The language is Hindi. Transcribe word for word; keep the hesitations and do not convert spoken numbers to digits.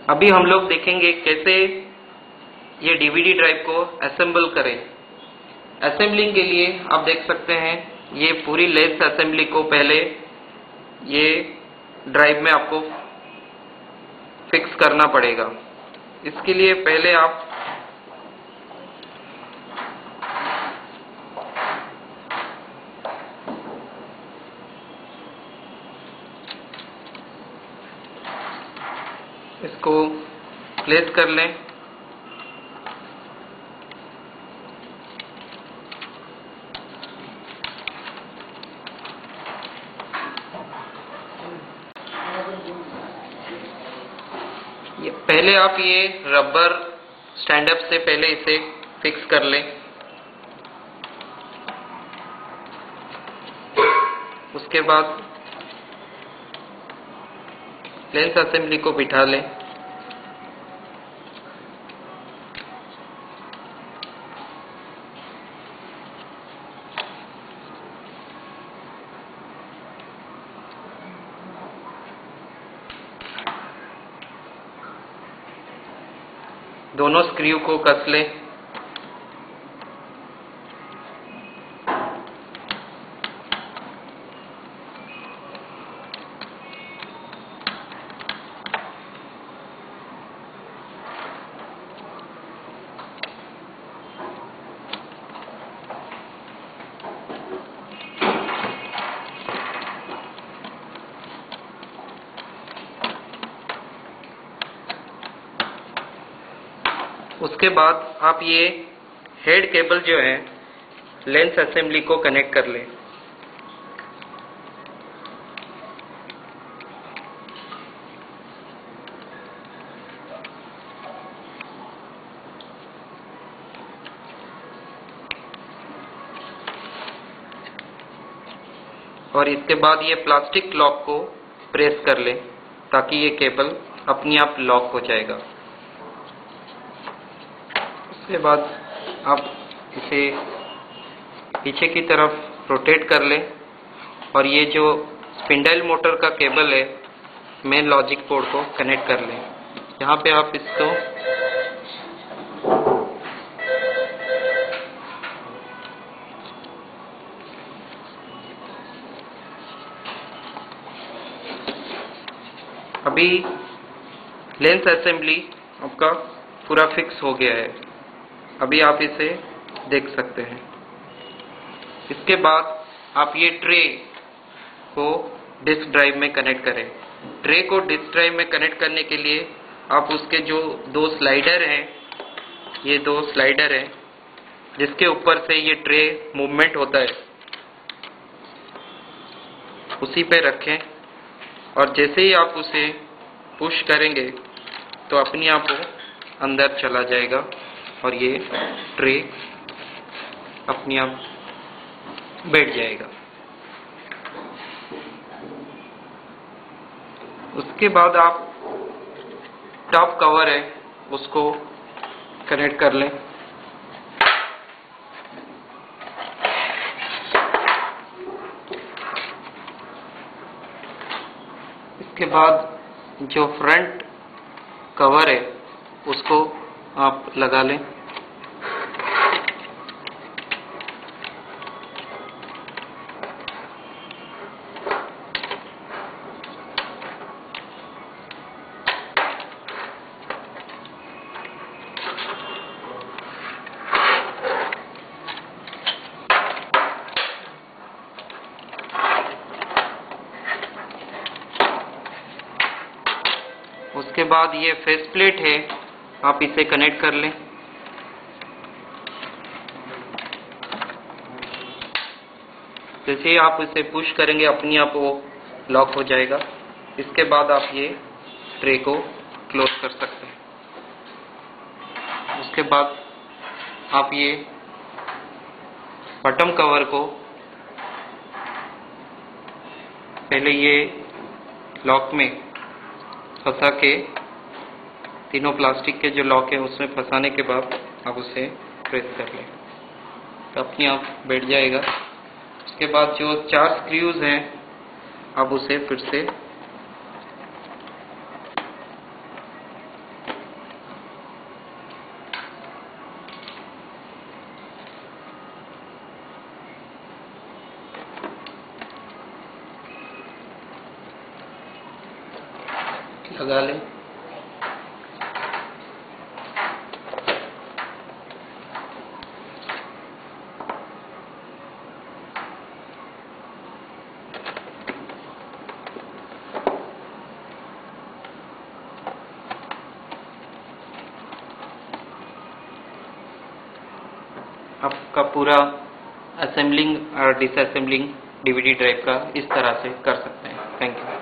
अभी हम लोग देखेंगे कैसे ये डीवीडी ड्राइव को असेंबल करें। असेंबलिंग के लिए आप देख सकते हैं ये पूरी लेंस असेंबली को पहले ये ड्राइव में आपको फिक्स करना पड़ेगा। इसके लिए पहले आप इसको प्लेस कर लें। ये पहले आप ये रबर स्टैंड अप से पहले इसे फिक्स कर लें। उसके बाद लेंस असेंबली को बिठा लें। दोनों स्क्रू को कस लें। उसके बाद आप ये हेड केबल जो है लेंस असेंबली को कनेक्ट कर लें। और इसके बाद ये प्लास्टिक लॉक को प्रेस कर लें ताकि ये केबल अपने आप लॉक हो जाएगा। उसके बाद आप इसे पीछे की तरफ रोटेट कर लें और ये जो स्पिंडल मोटर का केबल है मेन लॉजिक पोर्ट को कनेक्ट कर लें। यहाँ पे आप इसको अभी लेंस असेंबली आपका पूरा फिक्स हो गया है। अभी आप इसे देख सकते हैं। इसके बाद आप ये ट्रे को डिस्क ड्राइव में कनेक्ट करें। ट्रे को डिस्क ड्राइव में कनेक्ट करने के लिए आप उसके जो दो स्लाइडर हैं, ये दो स्लाइडर हैं जिसके ऊपर से ये ट्रे मूवमेंट होता है, उसी पे रखें और जैसे ही आप उसे पुश करेंगे तो अपने आप वो अंदर चला जाएगा और ये ट्रे अपने आप बैठ जाएगा। उसके बाद आप टॉप कवर है उसको कनेक्ट कर लें। इसके बाद जो फ्रंट कवर है उसको आप लगा लें। उसके बाद ये फेस प्लेट है, आप इसे कनेक्ट कर लें। जैसे ही आप इसे पुश करेंगे अपने आप वो लॉक हो जाएगा। इसके बाद आप ये ट्रे को क्लोज कर सकते हैं। उसके बाद आप ये बॉटम कवर को पहले ये लॉक में फंसा के, तीनों प्लास्टिक के जो लॉक है उसमें फंसाने के बाद आप उसे प्रेस कर लें तो अपने आप बैठ जाएगा। उसके बाद जो चार स्क्रूज हैं आप उसे फिर से लगा लें। आपका पूरा असेंबलिंग और डिसअसेंबलिंग डीवीडी ड्राइव का इस तरह से कर सकते हैं। Thank you.